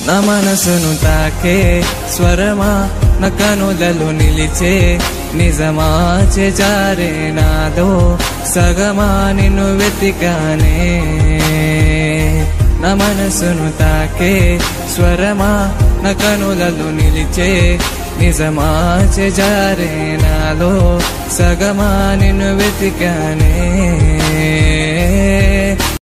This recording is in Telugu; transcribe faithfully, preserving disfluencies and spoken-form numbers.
నా మనసును తాకే స్వరమా నా కనులలో నిలిచే నిజమా చేజారే నాదో సగమా నిన్ను వెతికానే నా మనసును తాకే స్వరమా నా కనులలో నిలిచే నిజమా చేజారే నాలో సగమా నిన్ను వెతికానే